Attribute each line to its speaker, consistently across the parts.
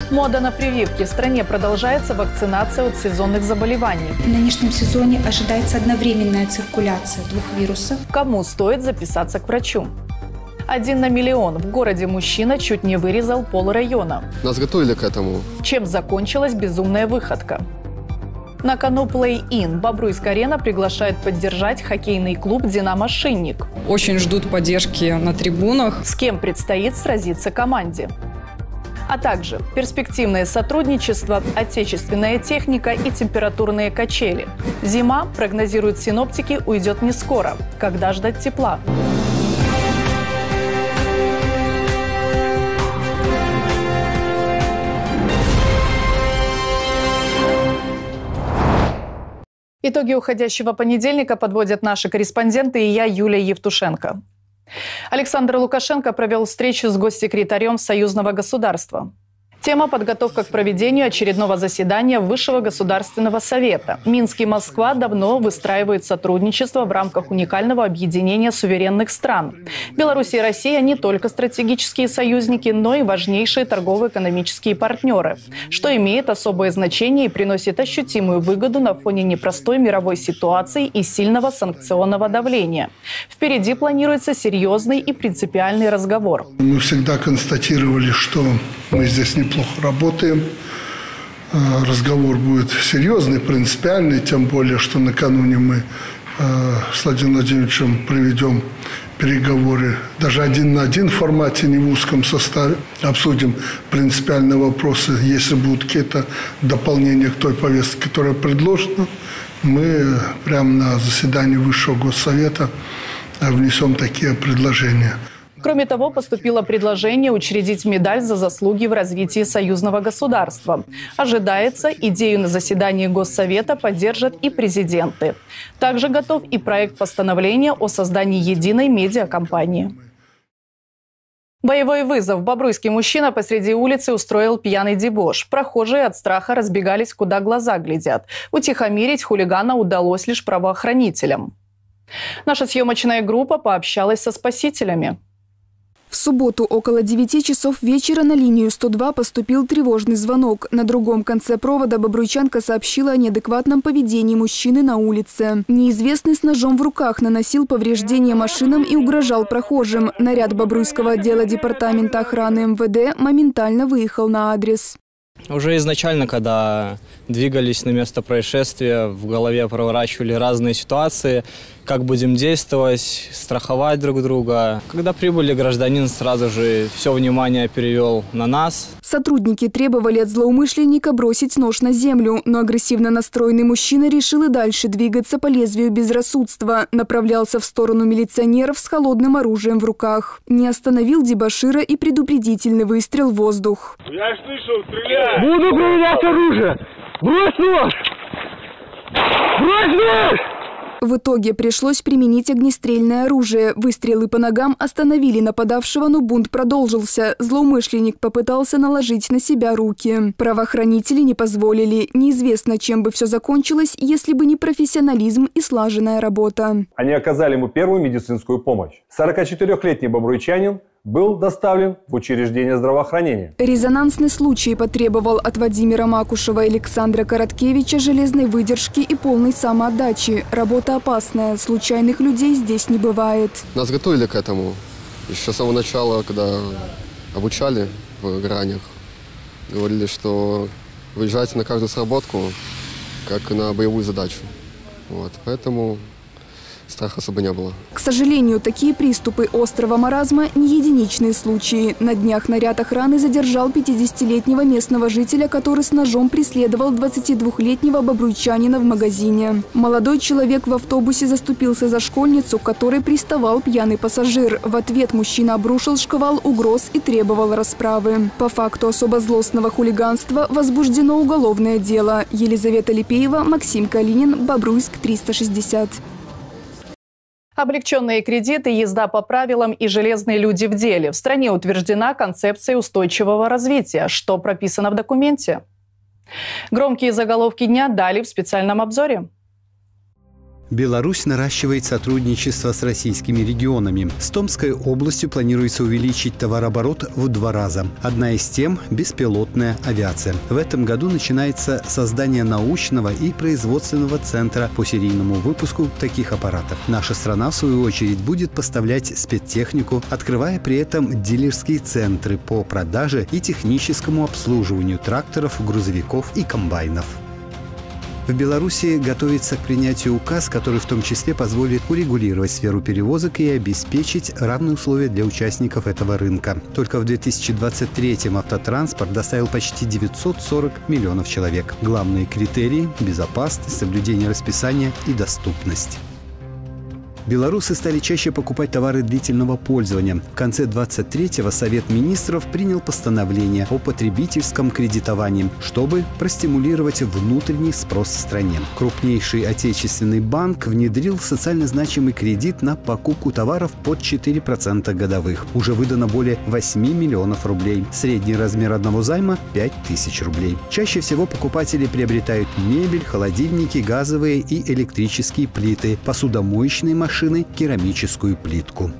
Speaker 1: Мода на прививки. В стране продолжается вакцинация от сезонных заболеваний.
Speaker 2: В нынешнем сезоне ожидается одновременная циркуляция двух вирусов.
Speaker 1: Кому стоит записаться к врачу? 1 на миллион. В городе мужчина чуть не вырезал полрайона.
Speaker 3: Нас готовили к этому.
Speaker 1: Чем закончилась безумная выходка? На кону плей-ин. Бобруйск-арена приглашает поддержать хоккейный клуб «Динамо Шинник».
Speaker 4: Очень ждут поддержки на трибунах.
Speaker 1: С кем предстоит сразиться команде? А также перспективное сотрудничество, отечественная техника и температурные качели. Зима, прогнозируют синоптики, уйдет не скоро. Когда ждать тепла? Итоги уходящего понедельника подводят наши корреспонденты и я, Юлия Евтушенко. Александр Лукашенко провел встречу с госсекретарем союзного государства. Тема – подготовка к проведению очередного заседания Высшего государственного совета. Минск и Москва давно выстраивают сотрудничество в рамках уникального объединения суверенных стран. Беларусь и Россия не только стратегические союзники, но и важнейшие торгово-экономические партнеры, что имеет особое значение и приносит ощутимую выгоду на фоне непростой мировой ситуации и сильного санкционного давления. Впереди планируется серьезный и принципиальный разговор.
Speaker 5: Мы всегда констатировали, что мы здесь неплохо работаем. Разговор будет серьезный, принципиальный, тем более, что накануне мы с Владимиром Владимировичем проведем переговоры даже 1 на 1 в формате, не в узком составе. Обсудим принципиальные вопросы. Если будут какие-то дополнения к той повестке, которая предложена, мы прямо на заседании Высшего Госсовета внесем такие предложения.
Speaker 1: Кроме того, поступило предложение учредить медаль за заслуги в развитии союзного государства. Ожидается, идею на заседании Госсовета поддержат и президенты. Также готов и проект постановления о создании единой медиакомпании. Боевой вызов. Бобруйский мужчина посреди улицы устроил пьяный дебош. Прохожие от страха разбегались, куда глаза глядят. Утихомирить хулигана удалось лишь правоохранителям. Наша съемочная группа пообщалась со спасителями.
Speaker 6: В субботу около 9 часов вечера на линию 102 поступил тревожный звонок. На другом конце провода бобруйчанка сообщила о неадекватном поведении мужчины на улице. Неизвестный с ножом в руках наносил повреждения машинам и угрожал прохожим. Наряд Бобруйского отдела департамента охраны МВД моментально выехал на адрес.
Speaker 7: Уже изначально, когда двигались на место происшествия, в голове проворачивали разные ситуации, как будем действовать, страховать друг друга. Когда прибыли, гражданин сразу же все внимание перевел на нас.
Speaker 6: Сотрудники требовали от злоумышленника бросить нож на землю, но агрессивно настроенный мужчина решил и дальше двигаться по лезвию безрассудства. Направлялся в сторону милиционеров с холодным оружием в руках. Не остановил дебошира и предупредительный выстрел в воздух.
Speaker 8: Я слышал, стреляй!
Speaker 9: Буду применять оружие! Брось нож! Брось нож!
Speaker 6: В итоге пришлось применить огнестрельное оружие. Выстрелы по ногам остановили нападавшего, но бунт продолжился. Злоумышленник попытался наложить на себя руки. Правоохранители не позволили. Неизвестно, чем бы все закончилось, если бы не профессионализм и слаженная работа.
Speaker 10: Они оказали ему первую медицинскую помощь. 44-летний бобруйчанин был доставлен в учреждение здравоохранения.
Speaker 6: Резонансный случай потребовал от Владимира Макушева и Александра Короткевича железной выдержки и полной самоотдачи. Работа опасная, случайных людей здесь не бывает.
Speaker 3: Нас готовили к этому. Еще с самого начала, когда обучали в гранях, говорили, что выезжайте на каждую сработку, как на боевую задачу. Вот, поэтому страха особо не было.
Speaker 6: К сожалению, такие приступы острого маразма – не единичные случаи. На днях наряд охраны задержал 50-летнего местного жителя, который с ножом преследовал 22-летнего бобруйчанина в магазине. Молодой человек в автобусе заступился за школьницу, к которой приставал пьяный пассажир. В ответ мужчина обрушил шквал угроз и требовал расправы. По факту особо злостного хулиганства возбуждено уголовное дело. Елизавета Липеева, Максим Калинин, Бобруйск, 360.
Speaker 1: Облегченные кредиты, езда по правилам и железные люди в деле. В стране утверждена концепция устойчивого развития. Что прописано в документе? Громкие заголовки дня далее в специальном обзоре.
Speaker 11: Беларусь наращивает сотрудничество с российскими регионами. С Томской областью планируется увеличить товарооборот в 2 раза. Одна из тем – беспилотная авиация. В этом году начинается создание научного и производственного центра по серийному выпуску таких аппаратов. Наша страна, в свою очередь, будет поставлять спецтехнику, открывая при этом дилерские центры по продаже и техническому обслуживанию тракторов, грузовиков и комбайнов. В Беларуси готовится к принятию указ, который в том числе позволит урегулировать сферу перевозок и обеспечить равные условия для участников этого рынка. Только в 2023-м автотранспорт доставил почти 940 миллионов человек. Главные критерии – безопасность, соблюдение расписания и доступность. Белорусы стали чаще покупать товары длительного пользования. В конце 23-го Совет министров принял постановление о потребительском кредитовании, чтобы простимулировать внутренний спрос в стране. Крупнейший отечественный банк внедрил социально значимый кредит на покупку товаров под 4% годовых. Уже выдано более 8 миллионов рублей. Средний размер одного займа – 5000 рублей. Чаще всего покупатели приобретают мебель, холодильники, газовые и электрические плиты, посудомоечные машины, керамическую плитку.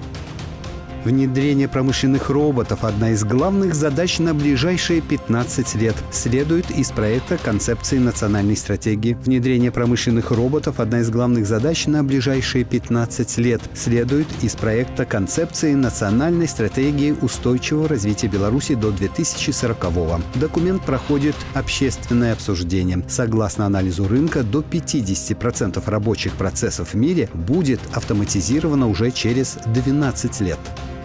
Speaker 11: Внедрение промышленных роботов – одна из главных задач на ближайшие 15 лет. Следует из проекта концепции национальной стратегии. Внедрение промышленных роботов – одна из главных задач на ближайшие 15 лет. Следует из проекта концепции национальной стратегии устойчивого развития Беларуси до 2040-го. Документ проходит общественное обсуждение. Согласно анализу рынка, до 50% рабочих процессов в мире будет автоматизировано уже через 12 лет.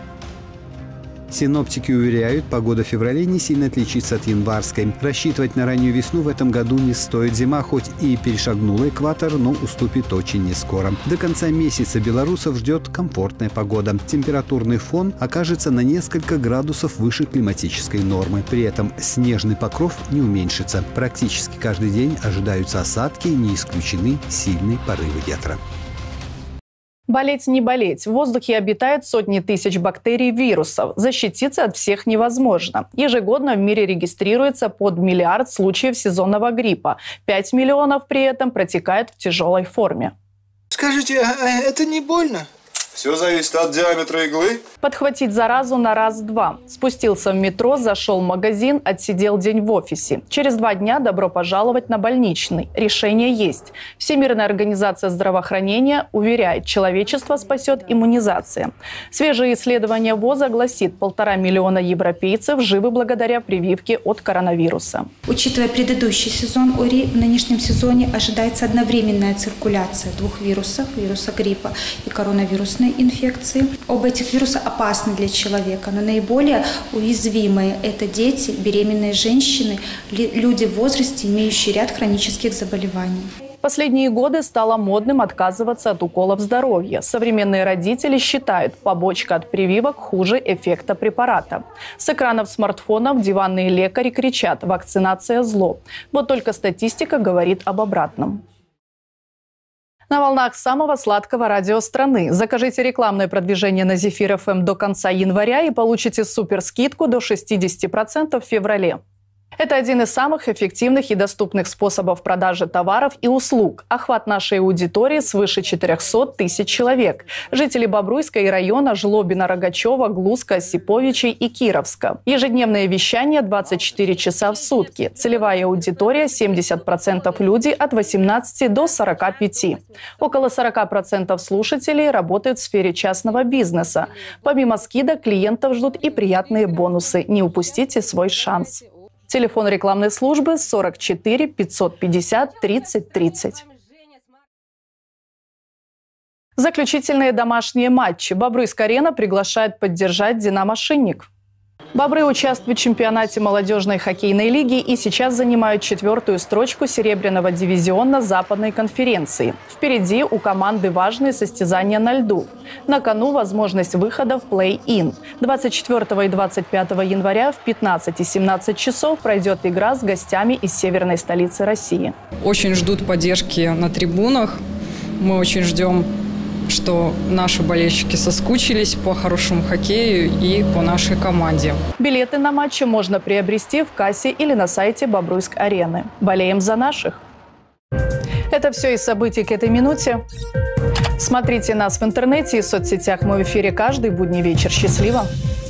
Speaker 11: Синоптики уверяют, погода в феврале не сильно отличится от январской. Рассчитывать на раннюю весну в этом году не стоит. Зима хоть и перешагнула экватор, но уступит очень нескоро. До конца месяца белорусов ждет комфортная погода. Температурный фон окажется на несколько градусов выше климатической нормы. При этом снежный покров не уменьшится. Практически каждый день ожидаются осадки, не исключены сильные порывы ветра.
Speaker 1: Болеть не болеть. В воздухе обитают сотни тысяч бактерий и вирусов. Защититься от всех невозможно. Ежегодно в мире регистрируется под 1 миллиард случаев сезонного гриппа. 5 миллионов при этом протекает в тяжелой форме.
Speaker 12: Скажите, а это не больно?
Speaker 8: Все зависит от диаметра иглы.
Speaker 1: Подхватить заразу на раз-два. Спустился в метро, зашел в магазин, отсидел день в офисе. Через 2 дня добро пожаловать на больничный. Решение есть. Всемирная организация здравоохранения уверяет, человечество спасет иммунизация. Свежее исследование ВОЗа гласит, 1,5 миллиона европейцев живы благодаря прививке от коронавируса.
Speaker 2: Учитывая предыдущий сезон ОРИ, в нынешнем сезоне ожидается одновременная циркуляция 2 вирусов, вируса гриппа и коронавирусной инфекции. Оба этих вируса опасны для человека, но наиболее уязвимые – это дети, беременные женщины, люди в возрасте, имеющие ряд хронических заболеваний.
Speaker 1: В последние годы стало модным отказываться от уколов здоровья. Современные родители считают, побочка от прививок хуже эффекта препарата. С экранов смартфонов диванные лекари кричат «вакцинация – зло». Вот только статистика говорит об обратном. На волнах самого сладкого радио страны. Закажите рекламное продвижение на Зефир ФМ до конца января и получите суперскидку до 60% в феврале. Это один из самых эффективных и доступных способов продажи товаров и услуг. Охват нашей аудитории свыше 400 тысяч человек. Жители Бобруйска и района Жлобина, Рогачева, Глузка, Осиповичей и Кировска. Ежедневное вещание 24 часа в сутки. Целевая аудитория 70% люди от 18 до 45. Около 40% слушателей работают в сфере частного бизнеса. Помимо скидок, клиентов ждут и приятные бонусы. Не упустите свой шанс. Телефон рекламной службы 44 550 30 30. Заключительные домашние матчи. Бобруйск-арена приглашает поддержать «Динамо Шинник». Бобры участвуют в чемпионате молодежной хоккейной лиги и сейчас занимают 4-ю строчку серебряного дивизиона Западной конференции. Впереди у команды важные состязания на льду. На кону возможность выхода в плей-ин. 24 и 25 января в 15 и 17 часов пройдет игра с гостями из северной столицы России.
Speaker 4: Очень ждут поддержки на трибунах. Мы очень ждем, что наши болельщики соскучились по хорошему хоккею и по нашей команде.
Speaker 1: Билеты на матчи можно приобрести в кассе или на сайте Бобруйск-арены. Болеем за наших! Это все из событий к этой минуте. Смотрите нас в интернете и соцсетях. Мы в эфире каждый будний вечер. Счастливо!